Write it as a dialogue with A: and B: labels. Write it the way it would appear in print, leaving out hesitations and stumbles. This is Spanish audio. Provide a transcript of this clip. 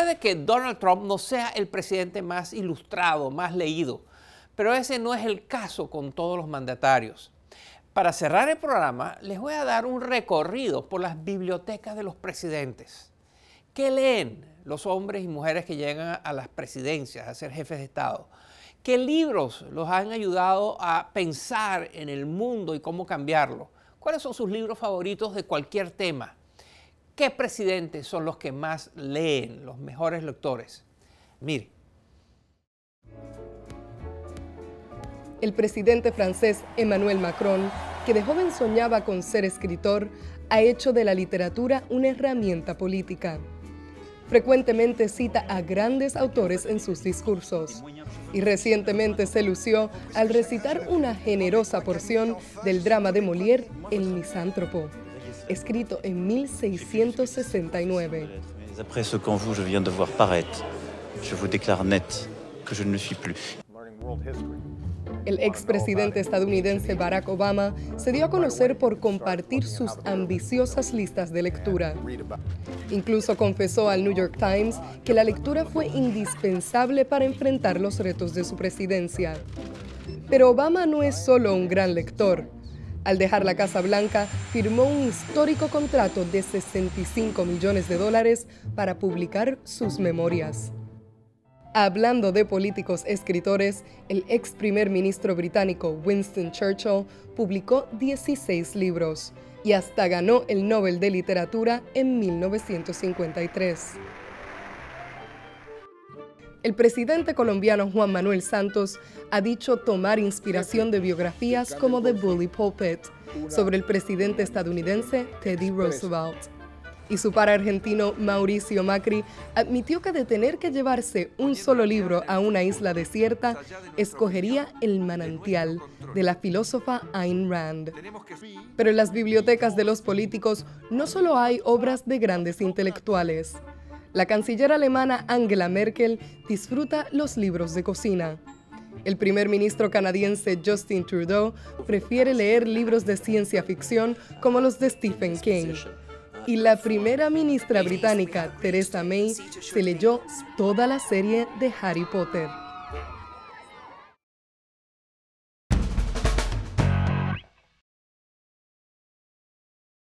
A: Puede que Donald Trump no sea el presidente más ilustrado, más leído, pero ese no es el caso con todos los mandatarios. Para cerrar el programa, les voy a dar un recorrido por las bibliotecas de los presidentes. ¿Qué leen los hombres y mujeres que llegan a las presidencias, a ser jefes de Estado? ¿Qué libros los han ayudado a pensar en el mundo y cómo cambiarlo? ¿Cuáles son sus libros favoritos de cualquier tema? ¿Qué presidentes son los que más leen, los mejores lectores? Mire.
B: El presidente francés Emmanuel Macron, que de joven soñaba con ser escritor, ha hecho de la literatura una herramienta política. Frecuentemente cita a grandes autores en sus discursos y recientemente se lució al recitar una generosa porción del drama de Molière, El misántropo, escrito en 1669.
C: Après ce qu'en vous je viens de voir paraître, je vous déclare net que je ne le suis plus.
B: El expresidente estadounidense Barack Obama se dio a conocer por compartir sus ambiciosas listas de lectura. Incluso confesó al New York Times que la lectura fue indispensable para enfrentar los retos de su presidencia. Pero Obama no es solo un gran lector. Al dejar la Casa Blanca, firmó un histórico contrato de $65 millones para publicar sus memorias. Hablando de políticos escritores, el ex primer ministro británico Winston Churchill publicó 16 libros y hasta ganó el Nobel de Literatura en 1953. El presidente colombiano Juan Manuel Santos ha dicho tomar inspiración de biografías como The Bully Pulpit sobre el presidente estadounidense Teddy Roosevelt. Y su par argentino Mauricio Macri admitió que de tener que llevarse un solo libro a una isla desierta, escogería El manantial, de la filósofa Ayn Rand. Pero en las bibliotecas de los políticos no solo hay obras de grandes intelectuales. La canciller alemana Angela Merkel disfruta los libros de cocina. El primer ministro canadiense Justin Trudeau prefiere leer libros de ciencia ficción como los de Stephen King. Y la primera ministra británica, Theresa May, se leyó toda la serie de Harry Potter.